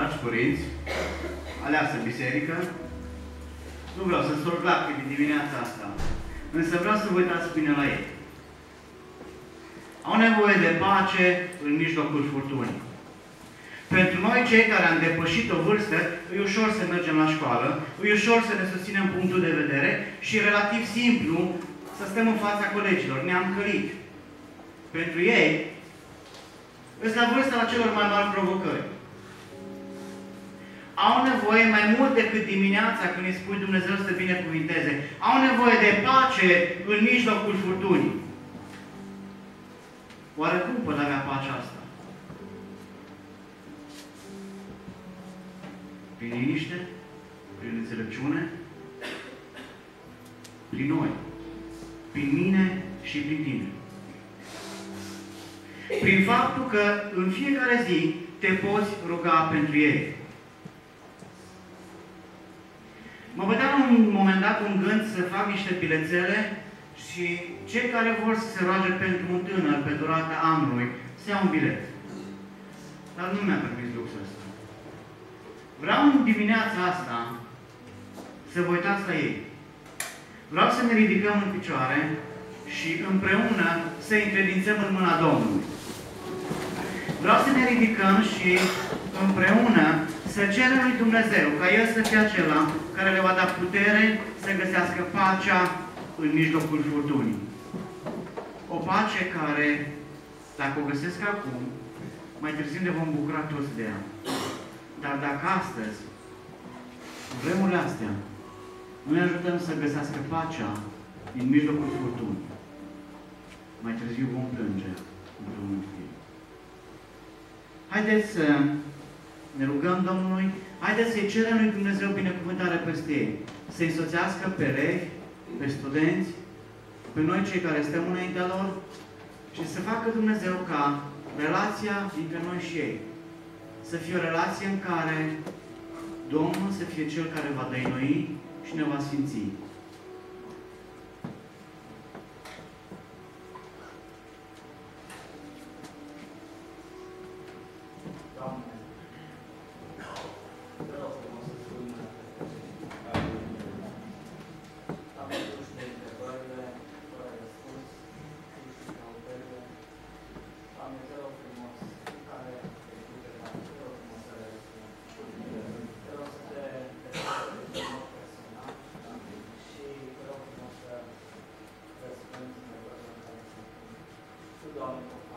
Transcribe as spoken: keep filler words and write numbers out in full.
dragi părinți, aleasă biserică, nu vreau să sorg lacrimi dimineața asta, însă vreau să vă uitați bine la ei. Au nevoie de pace în mijlocul furtunii. Pentru noi, cei care am depășit o vârstă, e ușor să mergem la școală, e ușor să ne susținem punctul de vedere și e relativ simplu să stăm în fața colegilor. Ne-am călit. Pentru ei, este la vârsta la celor mai mari provocări. Au nevoie mai mult decât dimineața când îi spui Dumnezeu să te binecuvinteze. Au nevoie de pace în mijlocul furtunii. Oare cum pot avea pacea asta? Prin liniște? Prin înțelepciune? Prin noi. Prin mine și prin tine. Prin faptul că în fiecare zi te poți ruga pentru ei. Mă bătea la un moment dat un gând să fac niște bilețele și cei care vor să se roage pentru un tânăr pe durata anului să ia un bilet. Dar nu mi-a permis luxul ăsta. Vreau în dimineața asta să vă uitați la ei. Vreau să ne ridicăm în picioare și împreună să încredințăm în mâna Domnului. Vreau să ne ridicăm și împreună să cerem lui Dumnezeu ca El să fie acela care le va da putere să găsească pacea în mijlocul furtunii. O pace care, dacă o găsesc acum, mai târziu ne vom bucura toți de ea. Dar dacă astăzi, în vremurile astea, nu ne ajutăm să găsească pacea în mijlocul furtunii, mai târziu vom plânge împreună cu ei. Haideți să ne rugăm Domnului, haideți să-i cerem lui Dumnezeu binecuvântare peste ei, să-i însoțească pe elevi, pe studenți, pe noi cei care stăm înaintea lor și să facă Dumnezeu ca relația dintre noi și ei să fie o relație în care Domnul să fie Cel care va dăinui și ne va sfinți. Doamne,